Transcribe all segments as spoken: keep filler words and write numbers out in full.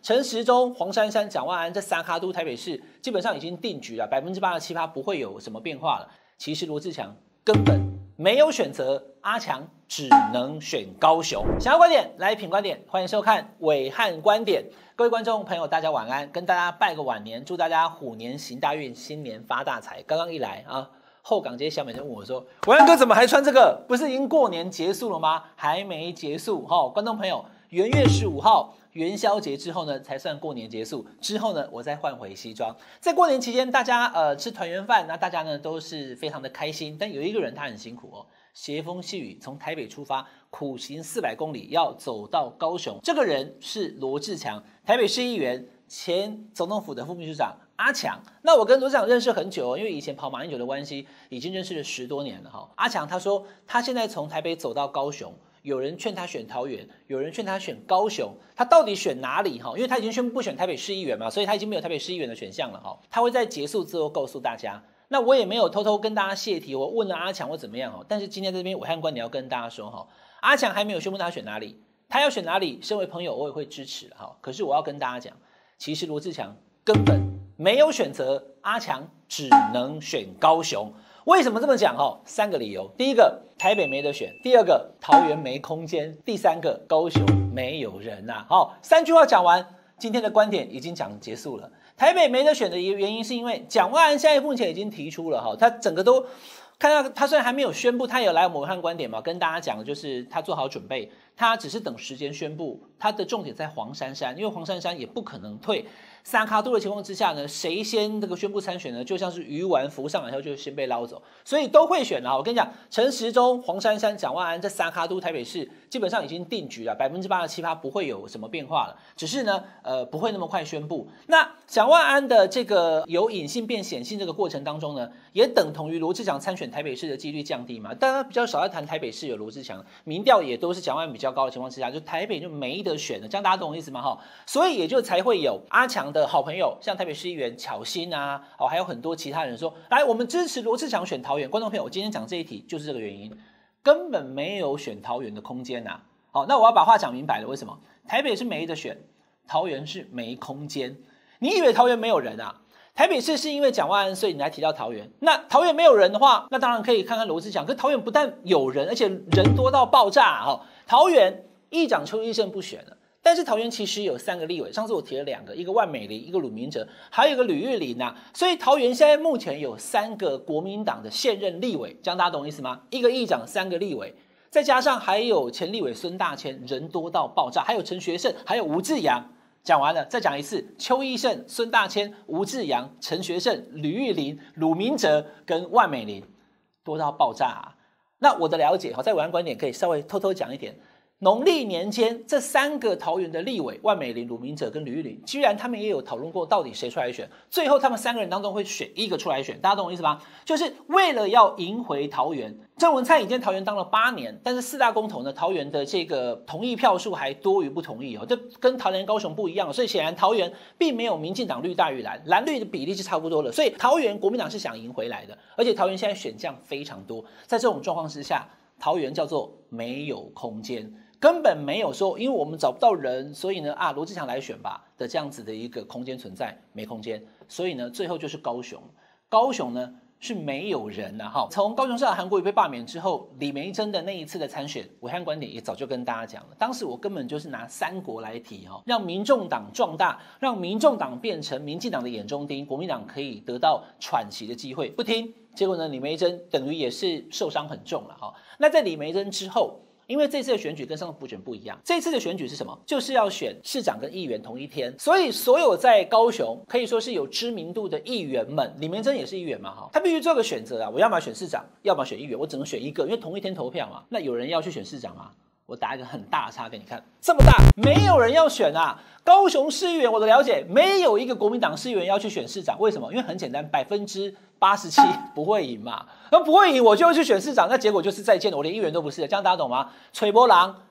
陈时中、黄珊珊、蒋万安这三咖都台北市基本上已经定局了，百分之八十七趴不会有什么变化了。其实罗智强根本没有选择，阿强只能选高雄。想要观点来品观点，欢迎收看暐瀚观点。各位观众朋友，大家晚安，跟大家拜个晚年，祝大家虎年行大运，新年发大财。刚刚一来啊。后港街小美就问我说：“暐瀚哥怎么还穿这个？不是已经过年结束了吗？还没结束哈、哦，观众朋友，元月十五号元宵节之后呢，才算过年结束。之后呢，我再换回西装。在过年期间，大家呃吃团圆饭，那大家呢都是非常的开心。但有一个人他很辛苦哦，斜风细雨从台北出发，苦行四百公里，要走到高雄。这个人是罗智强，台北市议员，前总统府的副秘书长。”阿强，那我跟罗智强认识很久，因为以前跑马英九的关系，已经认识了十多年了哈。阿强他说，他现在从台北走到高雄，有人劝他选桃园，有人劝他选高雄，他到底选哪里哈？因为他已经宣布不选台北市议员嘛，所以他已经没有台北市议员的选项了哈。他会在结束之后告诉大家。那我也没有偷偷跟大家泄题，我问了阿强或怎么样哈。但是今天这边暐瀚观点要跟大家说哈，阿强还没有宣布他选哪里，他要选哪里，身为朋友我也会支持哈。可是我要跟大家讲，其实罗智强根本没有选择，阿强只能选高雄。为什么这么讲？哈，三个理由。第一个，台北没得选；第二个，桃园没空间；第三个，高雄没有人呐、啊。好，三句话讲完，今天的观点已经讲结束了。台北没得选的原因是因为蒋万安现在目前已经提出了哈，他整个都看到他虽然还没有宣布，他有来暐瀚观点嘛，跟大家讲的就是他做好准备，他只是等时间宣布。他的重点在黄珊珊，因为黄珊珊也不可能退。三咖都的情况之下呢，谁先这个宣布参选呢？就像是鱼丸浮上来后就先被捞走，所以都会选了。我跟你讲，陈时中、黄珊珊、蒋万安这三咖都台北市基本上已经定局了，百分之八十七趴不会有什么变化了。只是呢，呃，不会那么快宣布。那蒋万安的这个由隐性变显性这个过程当中呢，也等同于罗智强参选台北市的几率降低嘛。大家比较少在谈台北市有罗智强，民调也都是蒋万安比较高的情况之下，就台北就没得选了。这样大家懂我意思吗？哈，所以也就才会有阿强的好朋友，像台北市议员巧芯啊，哦，还有很多其他人说，来，我们支持罗智强选桃园。观众朋友，我今天讲这一题就是这个原因，根本没有选桃园的空间呐、啊。好，那我要把话讲明白了，为什么？台北是没得选，桃园是没空间。你以为桃园没有人啊？台北市是因为蒋万安，所以你来提到桃园。那桃园没有人的话，那当然可以看看罗智强。可是桃园不但有人，而且人多到爆炸哈、哦。桃园议长邱奕胜不选了。但是桃园其实有三个立委，上次我提了两个，一个万美玲，一个鲁明哲，还有一个吕玉玲啊。所以桃园现在目前有三个国民党的现任立委，这样大家懂意思吗？一个议长，三个立委，再加上还有前立委孙大千，人多到爆炸，还有陈学圣，还有吴志阳。讲完了，再讲一次：邱奕胜、孙大千、吴志阳、陈学圣、吕玉玲、鲁明哲跟万美玲，多到爆炸啊！那我的了解，好，在暐瀚观点可以稍微偷偷讲一点。农历年间，这三个桃园的立委万美玲、鲁明哲跟吕玉玲，居然他们也有讨论过，到底谁出来选？最后他们三个人当中会选一个出来选，大家懂我意思吗？就是为了要赢回桃园。郑文灿已经桃园当了八年，但是四大公投呢，桃园的这个同意票数还多于不同意哦，这跟桃园、高雄不一样，所以显然桃园并没有民进党绿大于蓝，蓝绿的比例是差不多了，所以桃园国民党是想赢回来的，而且桃园现在选将非常多，在这种状况之下，桃园叫做没有空间。根本没有说，因为我们找不到人，所以呢啊，罗智强来选吧的这样子的一个空间存在，没空间，所以呢，最后就是高雄，高雄呢是没有人呐、啊、哈。从高雄市长韩国瑜被罢免之后，李眉臻的那一次的参选，暐瀚观点也早就跟大家讲了，当时我根本就是拿三国来提哈，让民众党壮大，让民众党变成民进党的眼中钉，国民党可以得到喘息的机会，不听，结果呢，李眉臻等于也是受伤很重了哈。那在李眉臻之后。因为这次的选举跟上次补选不一样，这次的选举是什么？就是要选市长跟议员同一天，所以所有在高雄可以说是有知名度的议员们，李眉臻也是议员嘛，哈，他必须做个选择啊，我要么选市长，要么选议员，我只能选一个，因为同一天投票嘛。那有人要去选市长吗？我打一个很大的叉给你看，这么大，没有人要选啊！高雄市议员，我的了解，没有一个国民党市议员要去选市长，为什么？因为很简单，百分之八十七不会赢嘛，那不会赢我就去选市长，那结果就是再见了，我连议员都不是，这样大家懂吗？吹波狼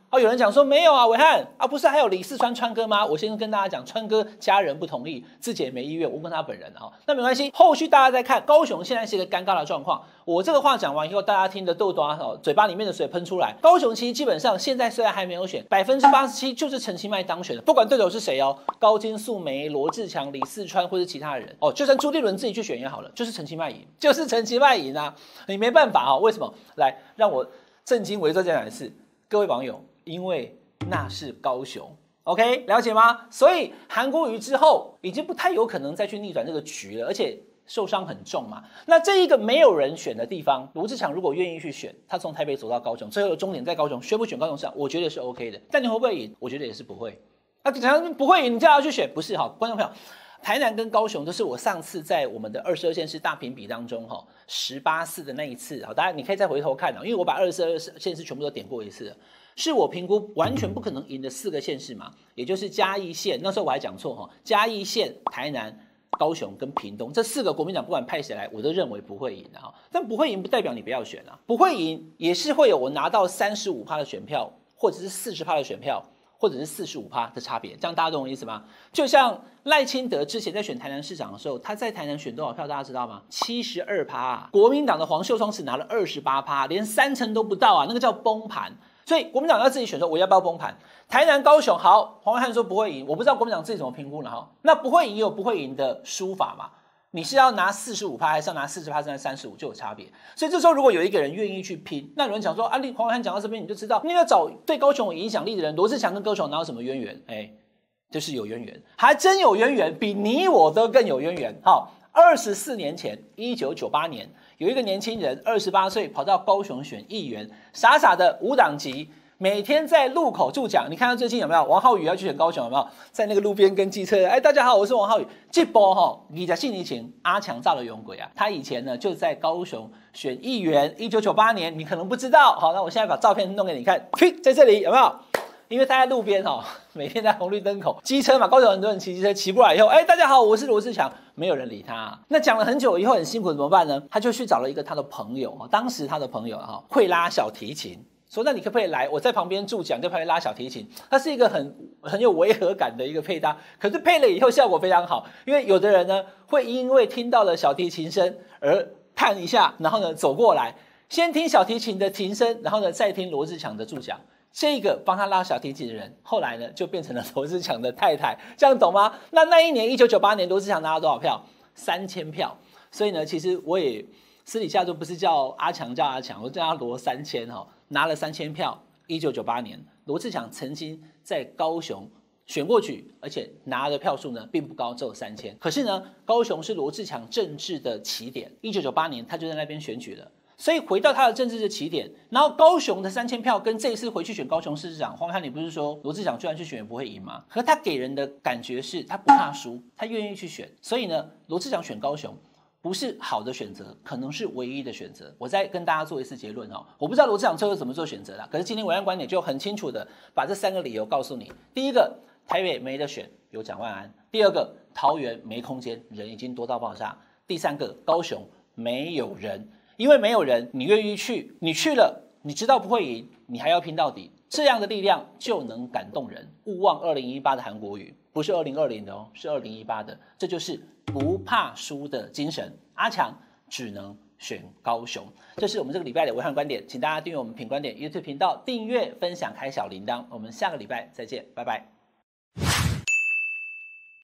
哦，有人讲说没有啊，伟汉啊，不是还有李四川川哥吗？我先跟大家讲，川哥家人不同意，自己也没意愿，我问他本人啊、哦，那没关系，后续大家再看。高雄现在是一个尴尬的状况，我这个话讲完以后，大家听得豆豆啊，嘴巴里面的水喷出来。高雄其实基本上现在虽然还没有选，百分之八十七就是陈其迈当选的，不管对手是谁哦，高金素梅、罗志强、李四川或是其他人哦，就算朱立伦自己去选也好了，就是陈其迈赢，就是陈其迈赢啊，你没办法啊、哦，为什么？来，让我震惊为这件事，各位网友。因为那是高雄 ，OK， 了解吗？所以韩国瑜之后已经不太有可能再去逆转这个局了，而且受伤很重嘛。那这一个没有人选的地方，罗志强如果愿意去选，他从台北走到高雄，最后的终点在高雄，选不选高雄市长，我觉得是 OK 的。但你会不会赢？我觉得也是不会。那讲不会赢，你叫他去选，不是哈？观众朋友。台南跟高雄都是我上次在我们的二十二县市大评比当中哈十八四的那一次啊，大家你可以再回头看啊，因为我把二十二县市全部都点过一次了，是我评估完全不可能赢的四个县市嘛，也就是嘉义县，那时候我还讲错哈，嘉义县、台南、高雄跟屏东这四个国民党不管派谁来，我都认为不会赢的哈，但不会赢不代表你不要选啊，不会赢也是会有我拿到三十五趴的选票，或者是四十趴的选票。或者是四十五趴的差别，这样大家懂我意思吗？就像赖清德之前在选台南市长的时候，他在台南选多少票，大家知道吗？七十二趴啊！国民党的黄秀聪只拿了二十八趴，连三成都不到啊，那个叫崩盘。所以国民党要自己选说我要不要崩盘。台南、高雄好，黄伟汉说不会赢，我不知道国民党自己怎么评估了哈。那不会赢也有不会赢的输法嘛。你是要拿四十五趴，还是要拿四十趴，甚至三十五就有差别。所以这时候如果有一个人愿意去拼，那有人讲说啊，黄伟汉讲到这边你就知道，你要找对高雄有影响力的人，罗志强跟高雄哪有什么渊源？哎，就是有渊源，还真有渊源，比你我都更有渊源。好，二十四年前，一九九八年，有一个年轻人，二十八岁，跑到高雄选议员，傻傻的无党籍。每天在路口助讲，你看到最近有没有王浩宇要去选高雄有没有？在那个路边跟机车，哎，大家好，我是王浩宇。这波哈，你在信以前阿强造了勇鬼啊，他以前呢就在高雄选议员，一九九八年，你可能不知道。好，那我现在把照片弄给你看，呸，在这里有没有？因为他在路边哦，每天在红绿灯口，机车嘛，高雄很多人骑机车骑过来以后，哎，大家好，我是罗志强，没有人理他、啊。那讲了很久以后很辛苦怎么办呢？他就去找了一个他的朋友，当时他的朋友哈会拉小提琴。说那你可不可以来？我在旁边助讲，就旁边拉小提琴。它是一个很很有违和感的一个配搭，可是配了以后效果非常好。因为有的人呢会因为听到了小提琴声而看一下，然后呢走过来，先听小提琴的琴声，然后呢再听罗志强的助讲。这个帮他拉小提琴的人，后来呢就变成了罗志强的太太，这样懂吗？那那一年一九九八年，罗志强拿了多少票？三千票。所以呢，其实我也私底下就不是叫阿强叫阿强，我叫他罗三千哈。拿了三千票。一九九八年，罗志强曾经在高雄选过举，而且拿的票数呢并不高，只有三千。可是呢，高雄是罗志强政治的起点。一九九八年，他就在那边选举了。所以回到他的政治的起点，然后高雄的三千票跟这一次回去选高雄市长，黄伟汉，你不是说罗志强居然去选也不会赢吗？可他给人的感觉是他不怕输，他愿意去选。所以呢，罗志强选高雄。不是好的选择，可能是唯一的选择。我再跟大家做一次结论哦，我不知道罗志强最后怎么做选择啦。可是今天暐瀚观点就很清楚的把这三个理由告诉你：第一个，台北没得选，有蒋万安；第二个，桃园没空间，人已经多到爆炸；第三个，高雄没有人，因为没有人，你愿意去，你去了，你知道不会赢，你还要拼到底，这样的力量就能感动人。勿忘二零一八的韩国瑜，不是二零二零的哦，是二零一八的，这就是不怕输的精神。阿强只能选高雄，这是我们这个礼拜的暐瀚观点，请大家订阅我们品观点 YouTube 频道，订阅、分享、开小铃铛。我们下个礼拜再见，拜拜。